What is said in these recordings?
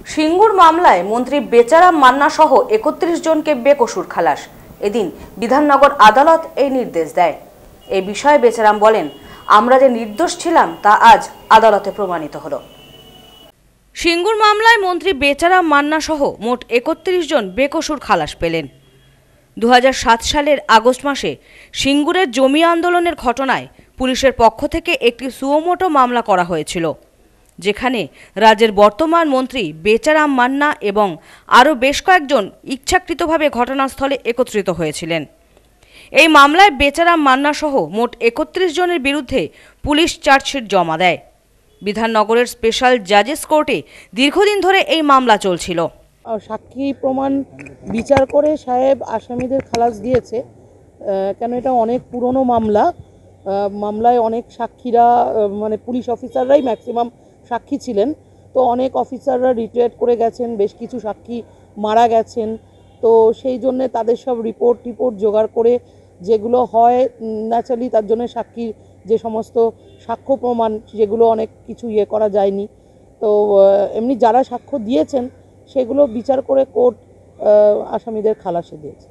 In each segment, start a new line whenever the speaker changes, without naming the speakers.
সিঙ্গুর মামলায় মন্ত্রী বেচারাম মান্না সহ ৩১ জনকে বেকসুর খালাস। এদিন বিধাননগর আদালত এই নির্দেশ দেয়। এই বিষয়ে বেচারাম বলেন, আমরা যে নির্দোষ ছিলাম তা আজ আদালতে প্রমাণিত হলো। সিঙ্গুর মামলায় মন্ত্রী বেচারাম মান্না সহ মোট ৩১ জন বেকসুর খালাস পেলেন। ২০০৭ সালের আগস্ট মাসে সিঙ্গুরের জমি আন্দোলনের ঘটনায় পুলিশের পক্ষ থেকে একটি সুমোটো মামলা করা হয়েছিল, যেখানে রাজ্যের বর্তমান মন্ত্রী বেচারাম মান্না এবং আরও বেশ কয়েকজন ইচ্ছাকৃতভাবে ঘটনাস্থলে একত্রিত হয়েছিলেন। এই মামলায় বেচারাম মান্না সহ মোট ৩১ জনের বিরুদ্ধে পুলিশ চার্জশিট জমা দেয়। বিধাননগরের স্পেশাল জাজেস কোর্টে দীর্ঘদিন ধরে এই মামলা চলছিল।
সাক্ষী প্রমাণ বিচার করে সাহেব আসামিদের খালাস দিয়েছে। কেন এটা অনেক পুরনো মামলায় অনেক সাক্ষীরা মানে পুলিশ অফিসাররাই ম্যাক্সিমাম সাক্ষী ছিলেন। তো অনেক অফিসাররা রিটায়ার করে গেছেন, বেশ কিছু সাক্ষী মারা গেছেন। তো সেই জন্যে তাদের সব রিপোর্ট জোগাড় করে যেগুলো হয় ন্যাচারালি তার জন্য সাক্ষীর যে সমস্ত সাক্ষ্য প্রমাণ যেগুলো অনেক কিছু করা যায়নি। তো এমনি যারা সাক্ষ্য দিয়েছেন সেগুলো বিচার করে কোর্ট আসামিদের খালাসে দিয়েছে।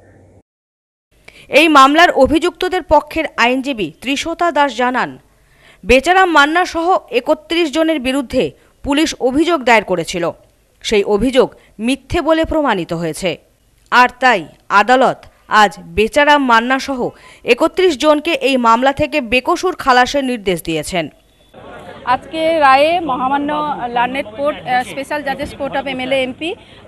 এই মামলার অভিযুক্তদের পক্ষের আইনজীবী ত্রিশতা দাস জানান, বেচারাম মান্না সহ ৩১ জনের বিরুদ্ধে পুলিশ অভিযোগ দায়ের করেছিল। সেই অভিযোগ মিথ্যে বলে প্রমাণিত হয়েছে, আর তাই আদালত আজ বেচারাম মান্না সহ ৩১ জনকে এই মামলা থেকে বেকসুর খালাসের নির্দেশ দিয়েছেন।
আজকে রায়ে মহামান্য লার্নেড কোর্ট স্পেশাল জাজেস court of MLA MP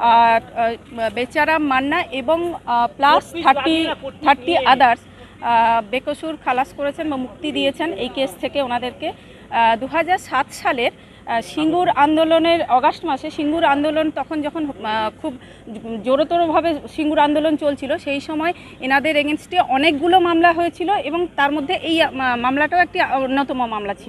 Becharam Manna এবং প্লাস 30 আদার্স বেকসুর খালাস করেছেন বা মুক্তি দিয়েছেন এই কেস থেকে ওনাদেরকে। ২০০৭ সালের সিঙ্গুর আন্দোলনের অগাস্ট মাসে সিঙ্গুর আন্দোলন যখন খুব জোরতরভাবে সিঙ্গুর আন্দোলন চলছিল, সেই সময় এনাদের এগেনস্টে অনেকগুলো মামলা হয়েছিল এবং তার মধ্যে এই মামলাটাও একটি অন্যতম মামলা ছিল।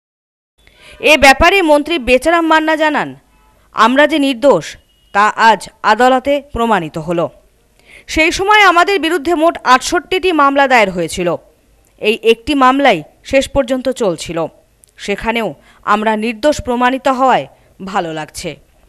এ ব্যাপারে মন্ত্রী বেচারাম মান্না জানান, আমরা যে নির্দোষ তা আজ আদালতে প্রমাণিত হলো। সেই সময় আমাদের বিরুদ্ধে মোট ৬৮টি মামলা দায়ের হয়েছিল। এই একটি মামলাই শেষ পর্যন্ত চলছিল, সেখানেও আমরা নির্দোষ প্রমাণিত হওয়ায় ভালো লাগছে।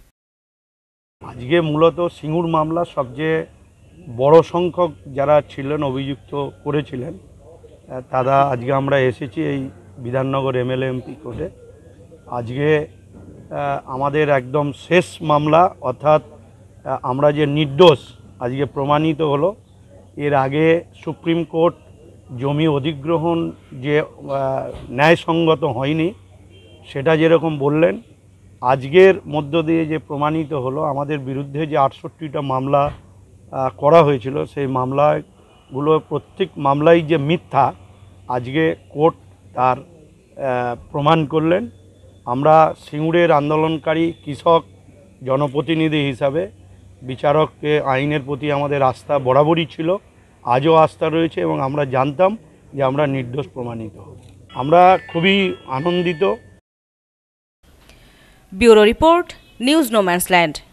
আজকে মূলত সিঙ্গুর মামলা সবচেয়ে বড় সংখ্যক যারা ছিলেন অভিযুক্ত করেছিলেন তারা আজকে আমরা এসেছি এই বিধাননগর এমএলএ এমপি কোর্টে। আজকে আমাদের একদম শেষ মামলা, অর্থাৎ আমরা যে নির্দোষ আজকে প্রমাণিত হলো। এর আগে সুপ্রিম কোর্ট জমি অধিগ্রহণ যে ন্যায়সঙ্গত হয়নি সেটা যেরকম বললেন, আজকের মধ্য দিয়ে যে প্রমাণিত হলো আমাদের বিরুদ্ধে যে ৬৮টা মামলা করা হয়েছিল সেই মামলাগুলো প্রত্যেক মামলাই যে মিথ্যা আজকে কোর্ট তার প্রমাণ করলেন। আমরা সিঙ্গুরের আন্দোলনকারী কৃষক জনপ্রতিনিধি হিসাবে বিচারককে আইনের প্রতি আমাদের আস্থা বরাবরই ছিল, আজও আস্থা রয়েছে এবং আমরা জানতাম যে আমরা নির্দোষ প্রমাণিত হব। আমরা খুবই আনন্দিত।
Bureau report, news no man's land.